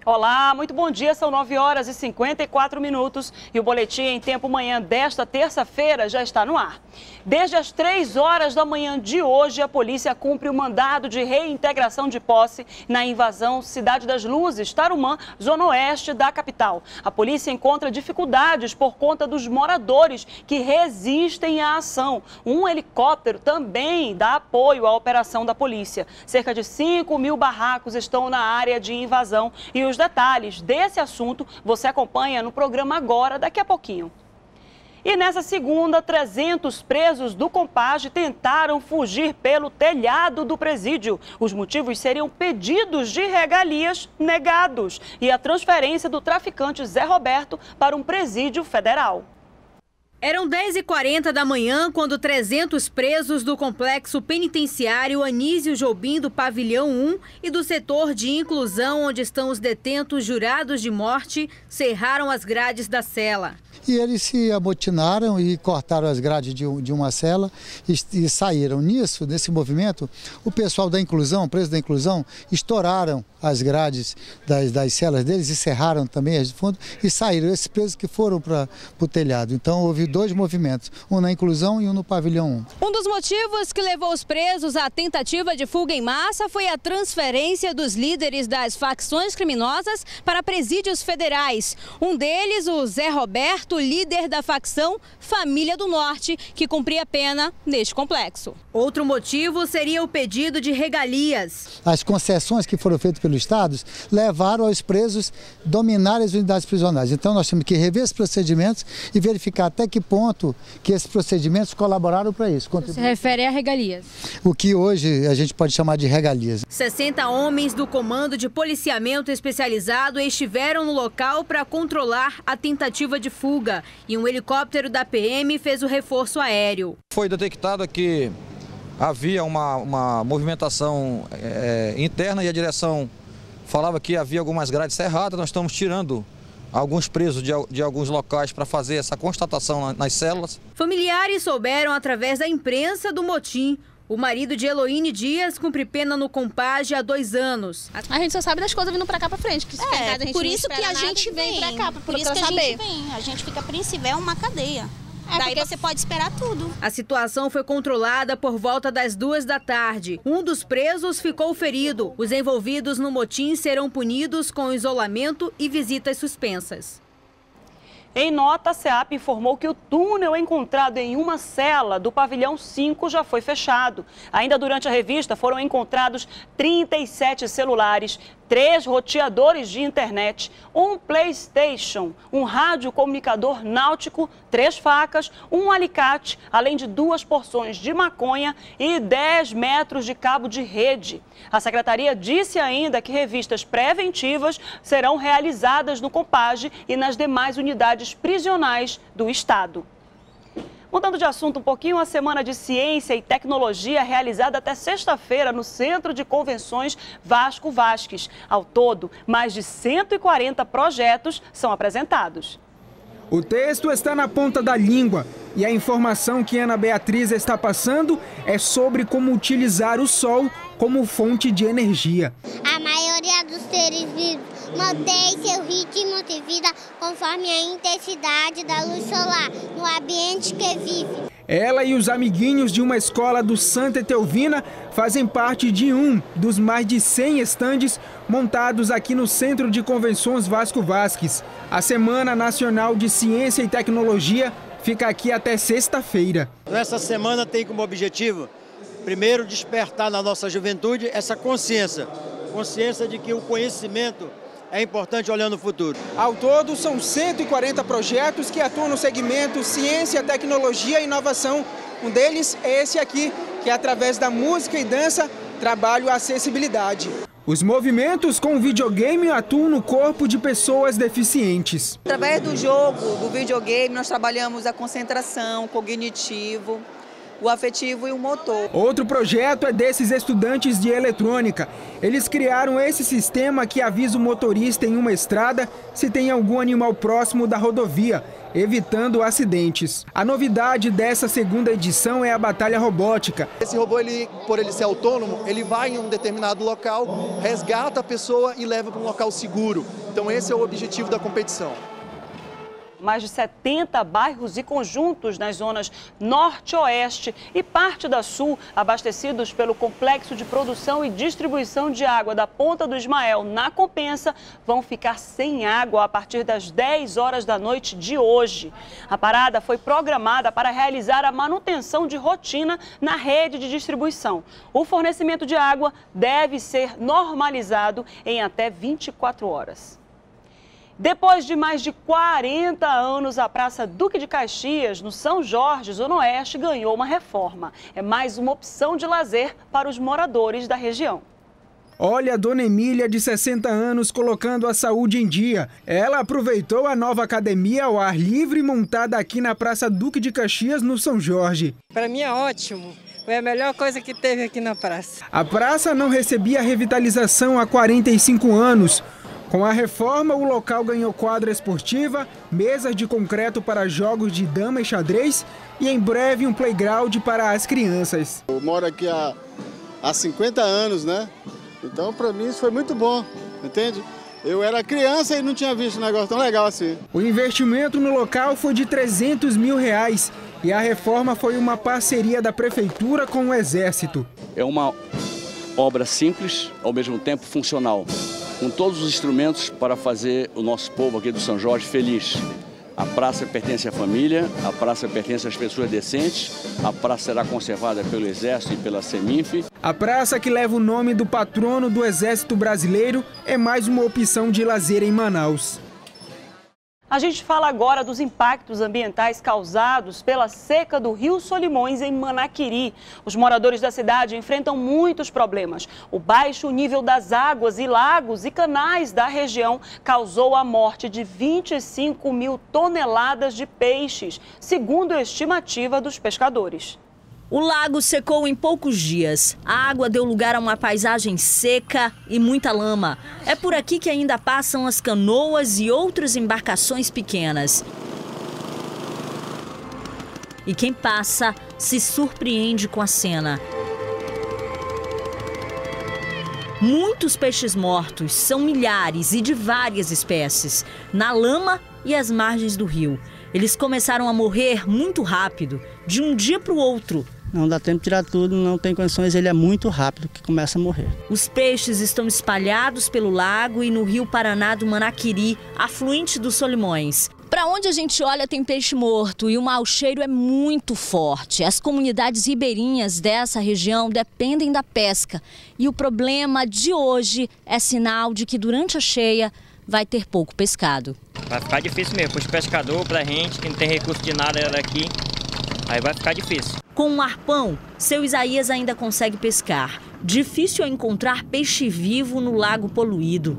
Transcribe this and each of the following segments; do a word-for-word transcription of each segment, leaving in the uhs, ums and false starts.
Olá, muito bom dia, são nove horas e cinquenta e quatro minutos e o Boletim em Tempo Manhã desta terça-feira já está no ar. Desde as três horas da manhã de hoje, a polícia cumpre o mandado de reintegração de posse na invasão Cidade das Luzes, Tarumã, zona oeste da capital. A polícia encontra dificuldades por conta dos moradores que resistem à ação. Um helicóptero também dá apoio à operação da polícia. Cerca de cinco mil barracos estão na área de invasão e os detalhes desse assunto você acompanha no programa agora, daqui a pouquinho. E nessa segunda, trezentos presos do Compage tentaram fugir pelo telhado do presídio. Os motivos seriam pedidos de regalias negados e a transferência do traficante Zé Roberto para um presídio federal. Eram dez e quarenta da manhã quando trezentos presos do complexo penitenciário Anísio Jobim do Pavilhão um e do setor de inclusão onde estão os detentos jurados de morte cerraram as grades da cela. E eles se amotinaram e cortaram as grades de, de uma cela e, e saíram. Nisso, nesse movimento, o pessoal da inclusão, presos da inclusão, estouraram as grades das, das celas deles e cerraram também as de fundo e saíram. Esses presos que foram para o telhado. Então houve dois movimentos, um na inclusão e um no pavilhão um. Um dos motivos que levou os presos à tentativa de fuga em massa foi a transferência dos líderes das facções criminosas para presídios federais. Um deles, o Zé Roberto, líder da facção Família do Norte, que cumpria pena neste complexo. Outro motivo seria o pedido de regalias. As concessões que foram feitas pelos estados levaram aos presos dominarem as unidades prisionais. Então nós temos que rever esses procedimentos e verificar até que ponto que esses procedimentos colaboraram para isso. Se refere a regalias. O que hoje a gente pode chamar de regalias. sessenta homens do Comando de Policiamento Especializado estiveram no local para controlar a tentativa de fuga e um helicóptero da P M fez o reforço aéreo. Foi detectado que havia uma, uma movimentação é, interna e a direção falava que havia algumas grades cerradas. Nós estamos tirando alguns presos de, de alguns locais para fazer essa constatação nas células. Familiares souberam através da imprensa do motim. O marido de Eloíne Dias cumpre pena no Compage há dois anos. A gente só sabe das coisas vindo pra cá pra frente. Que se é, casa, a gente por isso que a gente vem pra cá, pra por isso que a saber. gente vem. A gente fica apreensível, é uma cadeia. É, Daí porque... você pode esperar tudo. A situação foi controlada por volta das duas da tarde. Um dos presos ficou ferido. Os envolvidos no motim serão punidos com isolamento e visitas suspensas. Em nota, a SEAP informou que o túnel encontrado em uma cela do pavilhão cinco já foi fechado. Ainda durante a revista foram encontrados trinta e sete celulares, três roteadores de internet, um PlayStation, um radiocomunicador náutico, três facas, um alicate, além de duas porções de maconha e dez metros de cabo de rede. A secretaria disse ainda que revistas preventivas serão realizadas no Compage e nas demais unidades prisionais do estado. Mudando de assunto um pouquinho, a Semana de Ciência e Tecnologia é realizada até sexta-feira no Centro de Convenções Vasco Vasques. Ao todo, mais de cento e quarenta projetos são apresentados. O texto está na ponta da língua e a informação que Ana Beatriz está passando é sobre como utilizar o sol como fonte de energia. A maioria dos seres vivos mantém seu ritmo de vida conforme a intensidade da luz solar no ambiente que vive. Ela e os amiguinhos de uma escola do Santa Etelvina fazem parte de um dos mais de cem estandes montados aqui no Centro de Convenções Vasco Vasques. A Semana Nacional de Ciência e Tecnologia fica aqui até sexta-feira. Essa semana tem como objetivo, primeiro, despertar na nossa juventude essa consciência, consciência de que o conhecimento é importante olhando o futuro. Ao todo, são cento e quarenta projetos que atuam no segmento ciência, tecnologia e inovação. Um deles é esse aqui, que através da música e dança trabalha a acessibilidade. Os movimentos com videogame atuam no corpo de pessoas deficientes. Através do jogo, do videogame, nós trabalhamos a concentração, cognitivo, o afetivo e o motor. Outro projeto é desses estudantes de eletrônica. Eles criaram esse sistema que avisa o motorista em uma estrada se tem algum animal próximo da rodovia, evitando acidentes. A novidade dessa segunda edição é a batalha robótica. Esse robô, ele, por ele ser autônomo, ele vai em um determinado local, resgata a pessoa e leva para um local seguro. Então esse é o objetivo da competição. Mais de setenta bairros e conjuntos nas zonas norte, oeste e parte da sul, abastecidos pelo Complexo de Produção e Distribuição de Água da Ponta do Ismael, na Compensa, vão ficar sem água a partir das dez horas da noite de hoje. A parada foi programada para realizar a manutenção de rotina na rede de distribuição. O fornecimento de água deve ser normalizado em até vinte e quatro horas. Depois de mais de quarenta anos, a Praça Duque de Caxias, no São Jorge, Zona Oeste, ganhou uma reforma. É mais uma opção de lazer para os moradores da região. Olha a dona Emília, de sessenta anos, colocando a saúde em dia. Ela aproveitou a nova academia ao ar livre montada aqui na Praça Duque de Caxias, no São Jorge. Para mim é ótimo. Foi a melhor coisa que teve aqui na praça. A praça não recebia revitalização há quarenta e cinco anos. Com a reforma, o local ganhou quadra esportiva, mesas de concreto para jogos de dama e xadrez e, em breve, um playground para as crianças. Eu moro aqui há, há cinquenta anos, né? Então, para mim, isso foi muito bom, entende? Eu era criança e não tinha visto um negócio tão legal assim. O investimento no local foi de trezentos mil reais e a reforma foi uma parceria da Prefeitura com o Exército. É uma obra simples, ao mesmo tempo funcional, com todos os instrumentos para fazer o nosso povo aqui do São Jorge feliz. A praça pertence à família, a praça pertence às pessoas decentes, a praça será conservada pelo Exército e pela Seminf. A praça, que leva o nome do patrono do Exército Brasileiro, é mais uma opção de lazer em Manaus. A gente fala agora dos impactos ambientais causados pela seca do Rio Solimões, em Manaquiri. Os moradores da cidade enfrentam muitos problemas. O baixo nível das águas e lagos e canais da região causou a morte de vinte e cinco mil toneladas de peixes, segundo a estimativa dos pescadores. O lago secou em poucos dias. A água deu lugar a uma paisagem seca e muita lama. É por aqui que ainda passam as canoas e outras embarcações pequenas. E quem passa se surpreende com a cena. Muitos peixes mortos, são milhares e de várias espécies, na lama e às margens do rio. Eles começaram a morrer muito rápido, de um dia para o outro. Não dá tempo de tirar tudo, não tem condições, ele é muito rápido que começa a morrer. Os peixes estão espalhados pelo lago e no rio Paraná do Manaquiri, afluente dos Solimões. Para onde a gente olha tem peixe morto e o mau cheiro é muito forte. As comunidades ribeirinhas dessa região dependem da pesca. E o problema de hoje é sinal de que durante a cheia vai ter pouco pescado. Vai ficar difícil mesmo para os pescadores, para a gente que não tem recurso de nada aqui. Aí vai ficar difícil. Com um arpão, seu Isaías ainda consegue pescar. Difícil é encontrar peixe vivo no lago poluído.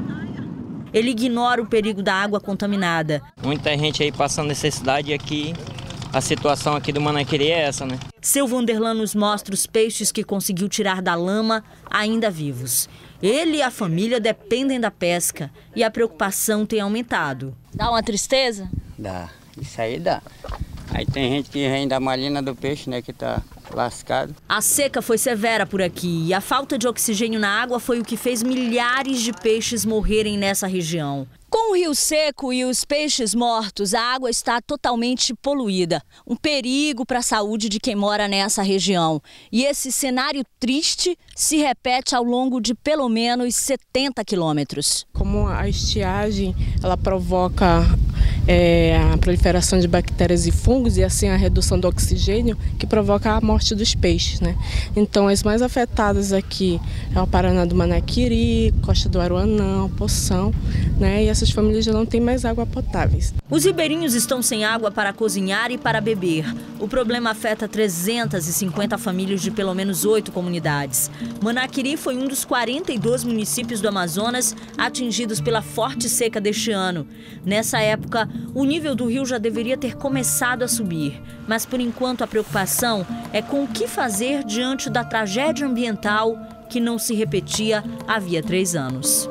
Ele ignora o perigo da água contaminada. Muita gente aí passando necessidade e aqui a situação aqui do Manaquiri é essa, né? Seu Vanderlan nos mostra os peixes que conseguiu tirar da lama ainda vivos. Ele e a família dependem da pesca e a preocupação tem aumentado. Dá uma tristeza? Dá, isso aí dá. Aí tem gente que vem da malina do peixe, né, que tá lascado. A seca foi severa por aqui e a falta de oxigênio na água foi o que fez milhares de peixes morrerem nessa região. Com o rio seco e os peixes mortos, a água está totalmente poluída. Um perigo para a saúde de quem mora nessa região. E esse cenário triste se repete ao longo de pelo menos setenta quilômetros. Como a estiagem, ela provoca é, a proliferação de bactérias e fungos e assim a redução do oxigênio, que provoca a morte dos peixes, né? Então as mais afetadas aqui é o Paraná do Manaquiri, Costa do Aruanã, Poção, né? E essas famílias já não têm mais água potável. Os ribeirinhos estão sem água para cozinhar e para beber. O problema afeta trezentas e cinquenta famílias de pelo menos oito comunidades. Manaquiri foi um dos quarenta e dois municípios do Amazonas atingidos pela forte seca deste ano. Nessa época, o nível do rio já deveria ter começado a subir. Mas, por enquanto, a preocupação é com o que fazer diante da tragédia ambiental que não se repetia havia três anos.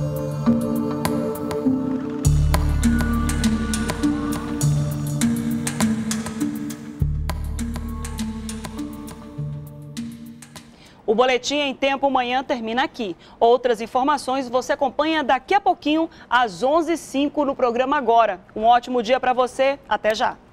O Boletim em Tempo Manhã termina aqui. Outras informações você acompanha daqui a pouquinho, às onze e cinco no programa Agora. Um ótimo dia para você. Até já.